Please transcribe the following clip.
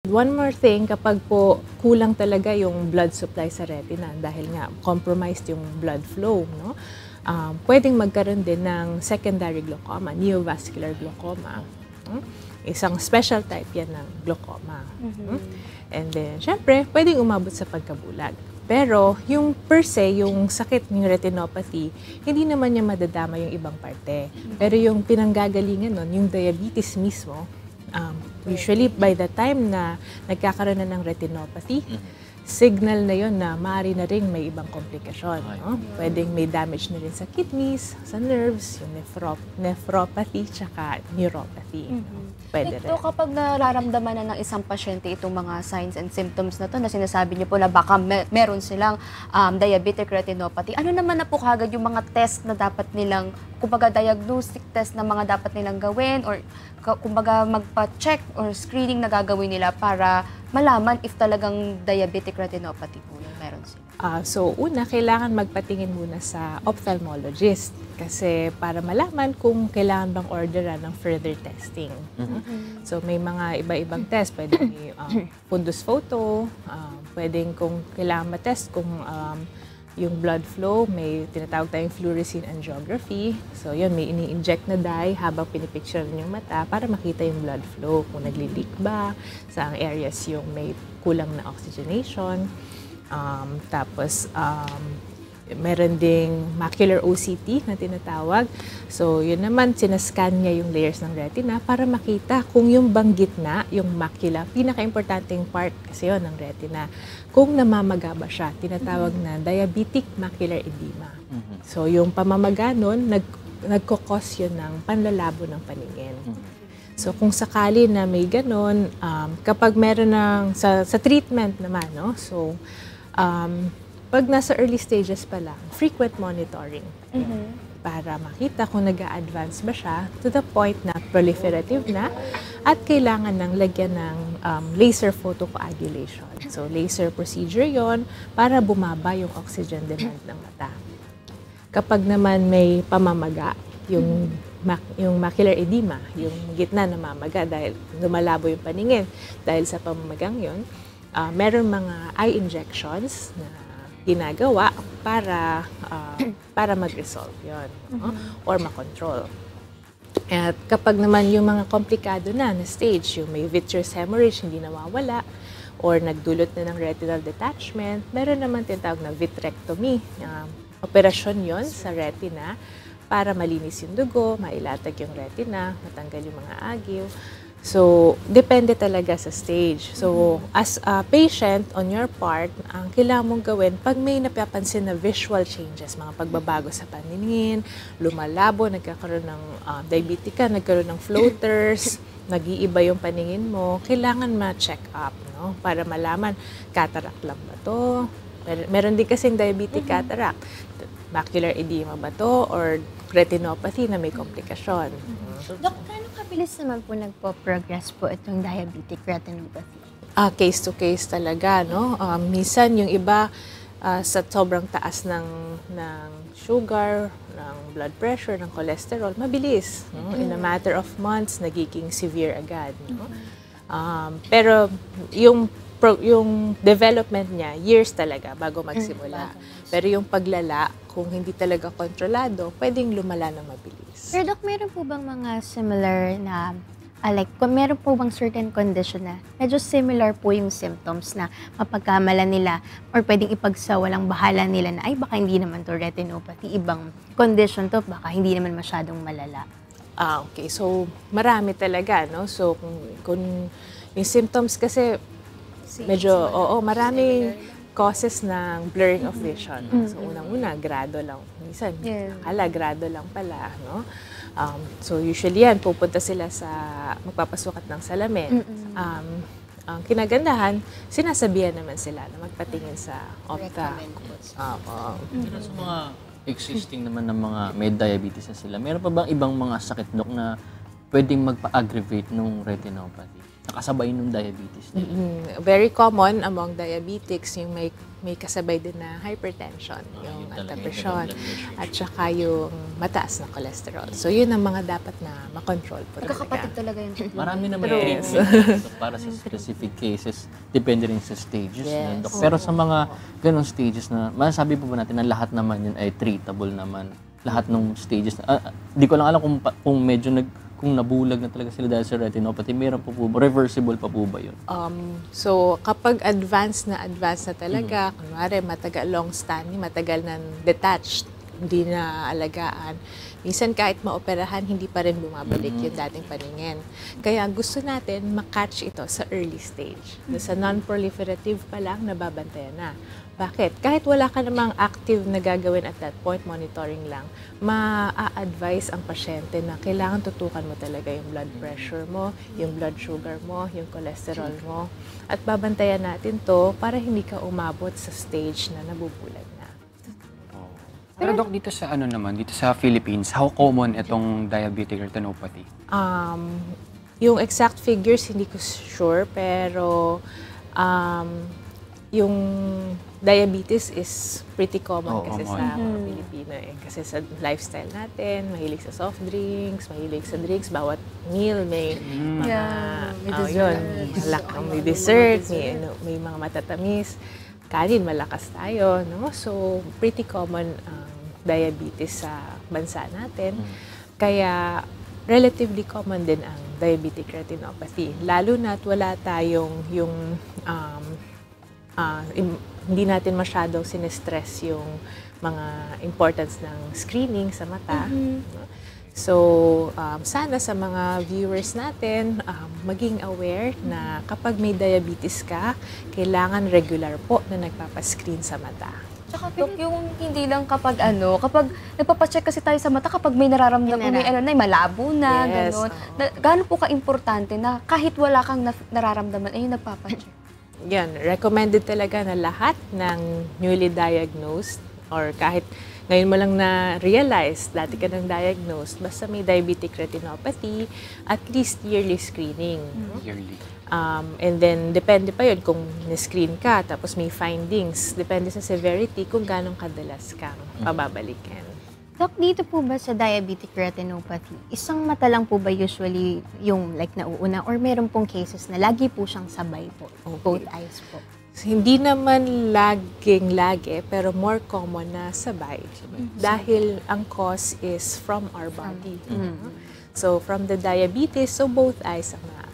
one more thing, kapag po kulang talaga yung blood supply sa retina dahil nga compromised yung blood flow, no? Pwedeng magkaroon din ng secondary glaucoma, neovascular glaucoma. Isang special type yan ng glaucoma. And then, syempre, pwedeng umabot sa pagkabulag. Pero, yung per se, yung sakit ng retinopathy, hindi naman niya madadama yung ibang parte. Pero yung pinanggagalingan nun, yung diabetes mismo, usually by the time na nagkakaroon na ng retinopathy, signal na yon na maaari na rin may ibang komplikasyon. No? Pwedeng may damage na rin sa kidneys, sa nerves, yung nephropathy, tsaka neuropathy. Pwede rin. So, kapag nararamdaman na ng isang pasyente itong mga signs and symptoms na to na sinasabi niyo po na baka meron silang diabetic retinopathy, ano naman na po kagad yung mga test na dapat nilang, kumbaga diagnostic test na mga dapat nilang gawin or kumbaga magpa-check or screening na gagawin nila para malaman if talagang diabetic retinopathy po yung meron sila? So, una, kailangan magpatingin muna sa ophthalmologist kasi para malaman kung kailangan bang orderan ng further testing. So, may mga iba-ibang test. Pwede may fundus photo, pwedeng kung kailangan matest kung yung blood flow, may tinatawag tayong fluorescein angiography. So, yun, may ini-inject na dye habang pinipicture yung mata para makita yung blood flow, kung nagli-leak ba, saang areas yung may kulang na oxygenation. Tapos, meron ding macular OCT na tinatawag. So, yun naman, sinascan niya yung layers ng retina para makita kung yung bang gitna, yung macula, pinaka-importanting part kasi yun ng retina, kung namamaga ba siya, tinatawag na diabetic macular edema. So, yung pamamaga nun, nagkukos yun ng panlalabo ng paningin. So, kung sakali na may ganon, kapag meron ng, sa treatment naman, no? So, pag nasa early stages pa lang, frequent monitoring para makita kung nag-a-advance ba siya to the point na proliferative na at kailangan ng lagyan ng laser photocoagulation. So, laser procedure yon para bumaba yung oxygen demand ng mata. Kapag naman may pamamaga, yung macular edema, yung gitna namamaga dahil lumalabo yung paningin dahil sa pamamagang yon, meron mga eye injections na ginagawa para mag-resolve yon or makontrol. At kapag naman yung mga komplikado na stage, yung may vitreous hemorrhage hindi nawawala or nagdulot na ng retinal detachment, meron naman tinatawag na vitrectomy. Operasyon yon sa retina para malinis yung dugo, mailatag yung retina, matanggal yung mga agiw. So, depende talaga sa stage. So, as a patient, on your part, ang kailangan mong gawin, pag may napapansin na visual changes, mga pagbabago sa paningin, lumalabo, nagkakaroon ng diabetic ka, nagkaroon ng floaters, nag-iiba yung paningin mo, kailangan ma-check up, no? Para malaman, cataract lang ba to? Meron din kasing diabetic cataract. Macular edema ba to? Or retinopathy na may komplikasyon. Dok, kano kabilis naman po nagpo-progress po itong diabetic retinopathy? Case to case talaga, no? Minsan yung iba sa sobrang taas ng sugar, ng blood pressure, ng cholesterol, mabilis. No? In a matter of months, nagiging severe agad. No? Pero yung development niya, years talaga bago magsimula. Pero yung paglala, kung hindi talaga kontrolado, pwedeng lumala na mabilis. Pero Dok, meron po bang mga similar na, like, kung meron po bang certain condition na medyo similar po yung symptoms na mapagkamala nila or pwedeng ipagsawalang bahala nila na, ay, baka hindi naman to retinopathy, ibang condition to, baka hindi naman masyadong malala? Okay. So, marami talaga, no? So, kung yung symptoms kasi, medyo, maraming causes ng blurring of vision. So, unang-una, grado lang. Minsan, grado lang pala, no? So, usually yan, pupunta sila sa magpapasukat ng salamin. Ang kinagandahan, sinasabihan naman sila na magpatingin sa opta. Sa mga existing naman ng mga may diabetes na sila, meron pa bang ibang mga sakit, Dok, na pwedeng magpa-aggravate ng retinopathy? nakasabay ng diabetes. Very common among diabetics yung may kasabay din na hypertension, yung yun talaga, antapresyon, yung blood pressure. at saka yung mataas na cholesterol. So, yun ang mga dapat na makontrol po Magkakapatid talaga. talaga yun. Marami naman True. treatment para sa specific cases, depende rin sa stages. Yes. Dok. Pero sa mga ganong stages na, masasabi po ba natin na lahat naman yun ay treatable naman? Lahat ng stages. Di ko lang alam kung medyo kung nabulag na talaga sila dahil sa retinopathy, meron po reversible pa po ba yun? So, kapag advanced na talaga, kunwari matagal na detached, hindi na alagaan, minsan kahit maoperahan, hindi pa rin bumabalik yung dating paningin. Kaya gusto natin makatch ito sa early stage. Sa non-proliferative pa lang, nababantayan na. Bakit? Kahit wala ka namang active na gagawin at that point, monitoring lang, ma-a-advise ang pasyente na kailangan tutukan mo talaga yung blood pressure mo, yung blood sugar mo, yung cholesterol mo. At babantayan natin to para hindi ka umabot sa stage na nabubulag na. Pero Doc, dito sa dito sa Philippines, how common itong diabetic retinopathy? Yung exact figures, hindi ko sure, pero yung diabetes is pretty common kasi common. sa mga Pilipino eh. Kasi sa lifestyle natin, mahilig sa soft drinks, mahilig sa drinks, bawat meal may mga, may may dessert, may mga matatamis. Kanin, malakas tayo, no? So, pretty common ang diabetes sa bansa natin. Kaya, relatively common din ang diabetic retinopathy. Lalo na't wala tayong hindi natin masyadong sinestress yung mga importance ng screening sa mata. So, sana sa mga viewers natin, maging aware na kapag may diabetes ka, kailangan regular po na nagpapascreen sa mata. Tsaka Dok, yung hindi lang kapag nagpapacheck kasi tayo sa mata kapag may nararamdaman, may malabo na, Yes, gano'n. oo. Gaano po ka-importante na kahit wala kang nararamdaman, ay nagpapacheck? Yan, recommended talaga na lahat ng newly diagnosed or kahit ngayon mo lang na-realize, dati ka nang diagnosed, basta may diabetic retinopathy, at least yearly screening. Yearly. And then, depende pa yun kung na-screen ka, tapos may findings. Depende sa severity kung gano'ng kadalas kang pababalikin. Doc, dito po ba sa diabetic retinopathy, isang mata lang po ba usually yung like nauuna or meron pong cases na lagi po siyang sabay po, both eyes po? So, hindi naman laging-lagi, pero more common na sabay. Dahil ang cause is from our body. So, from the diabetes, so both eyes ang